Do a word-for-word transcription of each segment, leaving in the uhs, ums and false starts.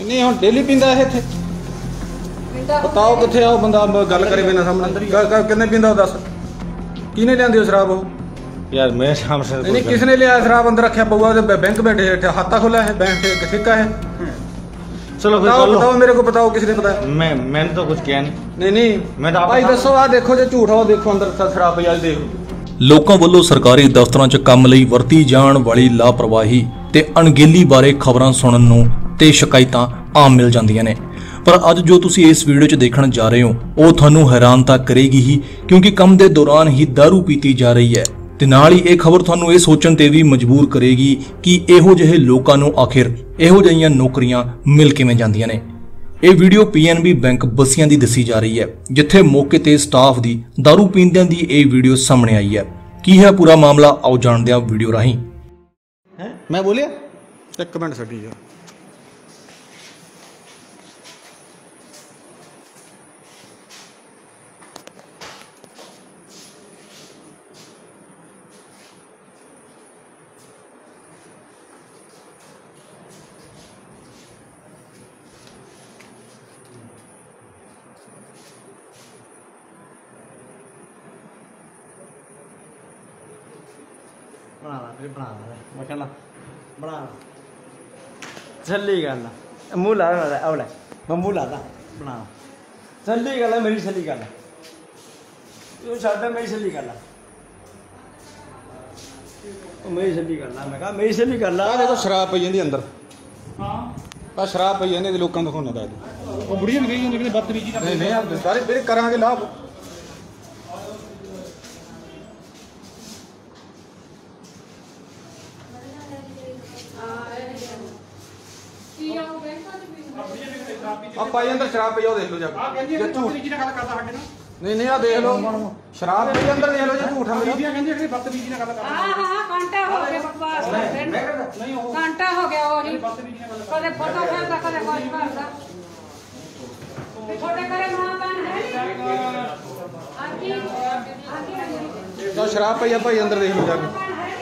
नहीं हम डेली पींदा है इत्थे बताओ किथे आओ बंदा गल करे बिना सामने किन्ने पींदा हो दस किने लियांदी हो शराब हो यार मेरे सामने से नहीं किसने लिया शराब अंदर रखा पऊआ बैंक बैठे खाता खोला है बैंक ठेका है चलो बताओ बताओ मेरे को बताओ किसने बताया मैं मैंने तो कुछ किया नहीं नहीं नहीं मैं तो भाई दसो आ देखो जो झूठ हो देखो अंदर शराब पई आ देख ਲੋਕਾਂ ਵੱਲੋਂ ਸਰਕਾਰੀ ਦਫ਼ਤਰਾਂ 'ਚ ਕੰਮ ਲਈ ਵਰਤੀ ਜਾਣ ਵਾਲੀ ਲਾਪਰਵਾਹੀ ਤੇ ਅਣਗਹਿਲੀ ਬਾਰੇ ਖਬਰਾਂ ਸੁਣਨ ਨੂੰ ਤੇ ਸ਼ਿਕਾਇਤਾਂ ਆਮ ਮਿਲ ਜਾਂਦੀਆਂ ਨੇ ਪਰ ਅੱਜ ਜੋ ਤੁਸੀਂ ਇਸ ਵੀਡੀਓ 'ਚ ਦੇਖਣ ਜਾ ਰਹੇ ਹੋ ਉਹ ਤੁਹਾਨੂੰ ਹੈਰਾਨ ਤਾਂ ਕਰੇਗੀ ਹੀ ਕਿਉਂਕਿ ਕੰਮ ਦੇ ਦੌਰਾਨ ਹੀ ਦਾਰੂ ਪੀਤੀ ਜਾ ਰਹੀ ਹੈ ਤੇ ਨਾਲ ਹੀ ਇਹ ਖਬਰ ਤੁਹਾਨੂੰ ਇਹ ਸੋਚਣ ਤੇ ਵੀ ਮਜਬੂਰ ਕਰੇਗੀ ਕਿ ਇਹੋ ਜਿਹੇ ਲੋਕਾਂ ਨੂੰ ਆਖਿਰ ਇਹੋ ਜਿਹੀਆਂ ਨੌਕਰੀਆਂ ਮਿਲ ਕਿਵੇਂ ਜਾਂਦੀਆਂ ਨੇ। ਇਹ ਵੀਡੀਓ ਪੀਐਨਬੀ ਬੈਂਕ ਬੱਸੀਆਂ ਦੀ ਦੱਸੀ ਜਾ ਰਹੀ ਹੈ ਜਿੱਥੇ ਮੌਕੇ ਤੇ ਸਟਾਫ ਦੀ ਦਾਰੂ ਪੀਂਦਿਆਂ ਦੀ ਇਹ ਵੀਡੀਓ ਸਾਹਮਣੇ ਆਈ ਹੈ। ਕੀ ਹੈ ਪੂਰਾ ਮਾਮਲਾ ਆਓ ਜਾਣਦੇ ਹਾਂ ਵੀਡੀਓ ਰਾਹੀਂ। ਮੈਂ ਬੋਲਿਆ ਇੱਕ ਮਿੰਟ ਛੱਡੀ ਜਾ बना ला फिर बना ला मखना बना ला जल्दी कर ला मुंह ला ला औले मैं मुंह ला ला बना ला जल्दी कर ला मेरी जल्दी कर ला तू छाता मेरी जल्दी कर ला मेरी जल्दी कर ला मैं कहा मेरी जल्दी कर ला ਆ ਦੇਖੋ ਸ਼ਰਾਬ ਪਈ ਜਾਂਦੀ ਅੰਦਰ ਹਾਂ ਆ ਸ਼ਰਾਬ ਪਈ ਜਾਂਦੀ ਲੋਕਾਂ ਨੂੰ ਦਿਖਾਉਣਾ ਦਾ ਉਹ ਬੁੜੀਆਂ ਵੀ ਗਈ ਹੁੰਦੀ ਕਿ ਬਦਤਮੀਜੀ ਨਾਲ ਨਹੀਂ ਨਹੀਂ ਸਾਰੇ ਫਿਰ ਕਰਾਂਗੇ ਲਾਭ ਆ ਪਾਈ ਅੰਦਰ ਸ਼ਰਾਬ ਪਈ ਉਹ ਦੇਖ ਲਓ ਜਾ ਕੇ ਝੂਠ ਕੀ ਨਾਲ ਗੱਲ ਕਰਦਾ ਸਾਡੇ ਨਾਲ ਨਹੀਂ ਨਹੀਂ ਆ ਦੇਖ ਲਓ ਸ਼ਰਾਬ ਪਈ ਅੰਦਰ ਦੇਖ ਲਓ ਜੇ ਝੂਠ ਆ ਮੇਰਾ ਕਹਿੰਦੀ ਕਿ ਬਦਤਮੀਜੀ ਨਾਲ ਗੱਲ ਕਰਦਾ ਹਾਂ ਹਾਂ ਘੰਟਾ ਹੋ ਗਿਆ ਬਕਵਾਸ ਕਰਦੇ ਨਹੀਂ ਉਹ ਘੰਟਾ ਹੋ ਗਿਆ ਉਹ ਜੀ ਕਦੇ ਫੋਟੋ ਖਿੱਚਦਾ ਕਦੇ ਕੁਝ ਕਰਦਾ ਤੇ ਛੋਟੇ ਕਰੇ ਮਾਂ ਪੈਨ ਹੈ ਆਕੀ ਆਕੀ ਤਾਂ ਸ਼ਰਾਬ ਪਈ ਆ ਭਾਈ ਅੰਦਰ ਦੇਖ ਲਓ ਜਾ ਕੇ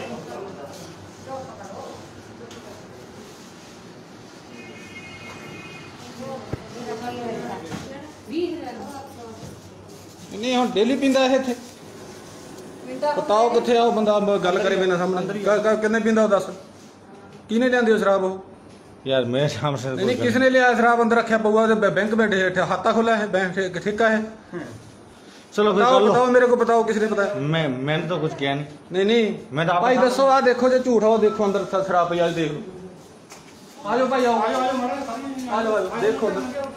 नहीं हम डेली पींदा है इत्थे बताओ किथे आओ बंदा गल करे बिना सामने किन्ने पींदा हो दस किने लियांदी हो शराब हो यार मेरे सामने से नहीं किसने लिया शराब अंदर रखा पऊआ बैंक बैठे खाता खोला है बैंक ठेका है चलो बताओ बताओ मेरे को बताओ किसने बताया मैं मैंने तो कुछ किया नहीं नहीं नहीं मैं तो भाई दसो आ देखो जो झूठ हो देखो अंदर शराब पई आ देख आ जाओ भाई आओ आ जाओ आ जाओ देखो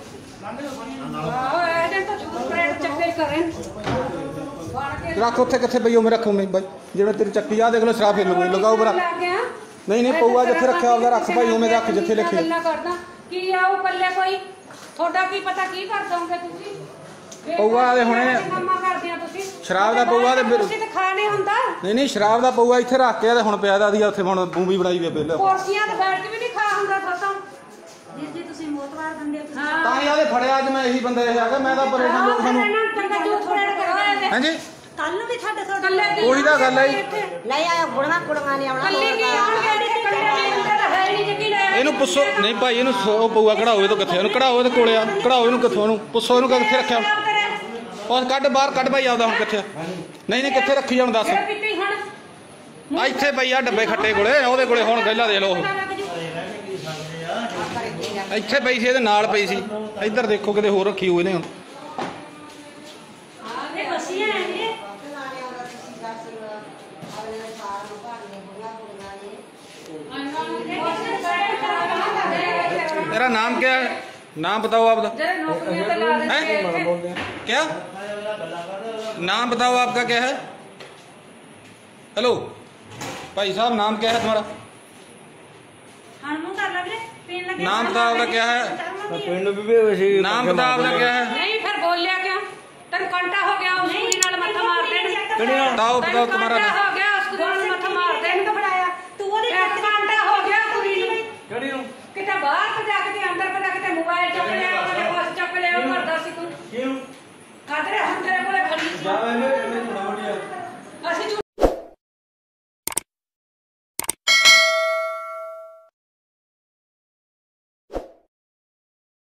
रख उत्थे किथे पई मैं रखूँ मैं भाई जिवें तेरी चक्की आ देख लो शराब फिर लगाओ बरा नहीं नहीं पऊआ जिथे रखा होगा रख भाई उवें रख जिथे लिखे की आओ पल्ले कोई थोड़ा की पता की कर दोगे तुसी पऊआ दे हुणे ਕੰਮਾਂ ਕਰਦੇ ਆ ਤੁਸੀਂ शराब दा पऊआ दे ਤੁਸੀਂ ਤਾਂ ਖਾ ਨਹੀਂ ਹੁੰਦਾ नहीं नहीं शराब दा पऊआ इत्थे रख के ते हुण पिया दा दी उत्थे हुण मूवी बनाई वे बिल ਕੁਰਸੀਆਂ ਤੇ ਬੈਠ ਕੇ ਵੀ ਨਹੀਂ ਖਾ ਹੁੰਦਾ ਖਤਮ ਜੀ ਜੀ ਤੁਸੀਂ ਮੋਤਵਾਰ ਬੰਦੇ ਹੋ ਤੁਸੀਂ ਤਾਂ ਹੀ ਆਦੇ ਫੜਿਆ ਅੱਜ ਮੈਂ ਇਹੀ ਬੰਦੇ ਹੈਗਾ ਮੈਂ ਤਾਂ ਪਰੇਸ਼ਾਨ ਲੋਕ ਸਾਨੂੰ ਚੰਗਾ ਜੂਠ ਫੜੜ ਕਰੋ ਹਾਂਜੀ ਕੱਲ ਨੂੰ ਵੀ ਸਾਡੇ ਤੁਹਾਡੇ ਉਹੀ ਤਾਂ ਗੱਲ ਹੈ ਨਹੀਂ ਆਇਆ ਗੁੜਵਾ ਕੁੜਵਾ ਨਹੀਂ ਆਉਣਾ ਕੱਲੇ ਕੀ ਆਉਣਗੇ ਤੇ ਕੱਲੇ ਅੰਦਰ ਹੈ ਨਹੀਂ ਜੀ ਲੈ ਇਹਨੂੰ ਪੁੱਛੋ ਨਹੀਂ ਭਾਈ ਇਹਨੂੰ ਸੌ ਪਊਆ ਕਢਾਓ ਇਹ ਤੋਂ ਕਿੱਥੇ ਇਹਨੂੰ ਕਢਾਓ ਇਹਦੇ ਕੋਲੇ ਆ ਕਢਾਓ ਇਹਨੂੰ ਕਿੱਥੋਂ ਇਹਨੂੰ ਪੁੱਛੋ ਇਹਨੂੰ ਕਿੱਥੇ ਰੱਖਿਆ ਉਹ ਕੱਢ ਬਾਹਰ ਕੱਢ ਭਾਈ ਆਪਦਾ ਹੁਣ ਕਿੱਥੇ ਨਹੀਂ ਨਹੀਂ ਕਿੱਥੇ ਰੱਖੀ ਹੁਣ ਦੱਸ ਆ ਇੱਥੇ ਭਾਈ ਆ ਡੱਬੇ ਖੱਟੇ ਕੋਲੇ ਉਹਦੇ ਕੋਲੇ ਹੁਣ ਗਹਿਲਾ ਦੇ ਲਓ ਇੱਥੇ ਪਈ ਸੀ ਇਹਦੇ ਨਾਲ ਪਈ ਸੀ ਇੱਧਰ ਦੇਖੋ ਕਿਤੇ ਹੋਰ ਰੱਖੀ ਹੋਏ ਨੇ ਹੁਣ तेरा नाम क्या है नाम बताओ आपका क्या नाम बताओ आपका क्या है हेलो भाई साहब नाम क्या है तुम्हारा नाम बताओ आपका क्या है नाम बताओ आपका क्या है नहीं फिर बोल लिया क्या तेरे कंटा हो गया उस कुड़ी नाल मत्था मार देन बताओ बताओ तुम्हारा